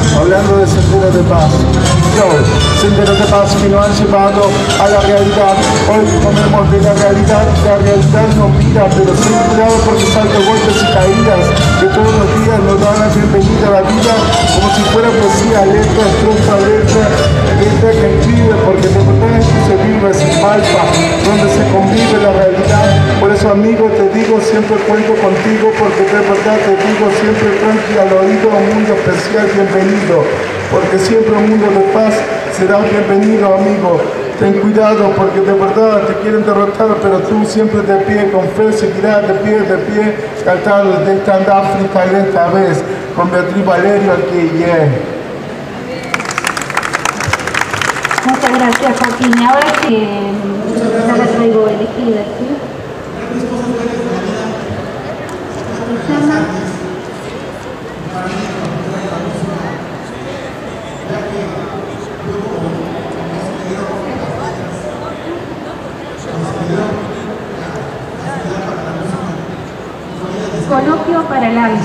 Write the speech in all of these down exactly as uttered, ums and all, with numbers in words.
hablando de senderos de paz. Yo, senderos de paz que nos han llevado a la realidad. Hoy comemos de la realidad, la realidad nos mira, pero ten cuidado porque salto golpes y caídas que todos los días nos dan la bienvenida a la vida, como si fuera poesía, letra, estrofa, letra, letra que escribe, porque de verdad esto se vive, se palpa, donde se convive la realidad. Por eso, amigo, te digo, siempre cuento contigo, porque de verdad te digo, siempre tranqui al oído, un mundo especial, bienvenido, porque siempre un mundo de paz será bienvenido, amigo. Ten cuidado porque de verdad te quieren derrotar, pero tú siempre de pie, con fe, seguirás de pie, de pie, cantando de esta África esta vez, con Beatriz Valerio aquí, yeah. Muchas gracias, Joaquín. Ahora que ya la traigo elegida, ¿sí? ¿Se llama? Coloquio para el alma.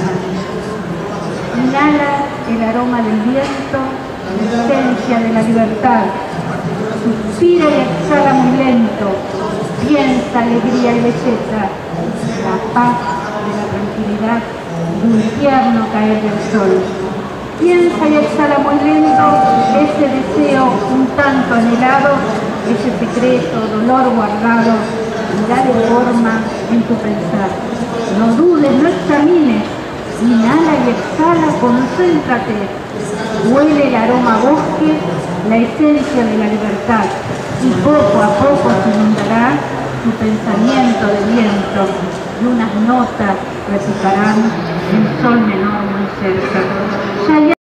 Inhala el aroma del viento, la esencia de la libertad. Suspira y exhala muy lento. Piensa alegría y belleza, la paz de la tranquilidad, de un tierno caer del sol. Piensa y exhala muy lento ese deseo un tanto anhelado, ese secreto, dolor guardado, y dale forma en tu pensar. No dudes, no examines, inhala y exhala, concéntrate. Huele el aroma bosque, la esencia de la libertad, y poco a poco se inundará tu pensamiento de viento, y unas notas repicarán en sol menor muy cerca. Ya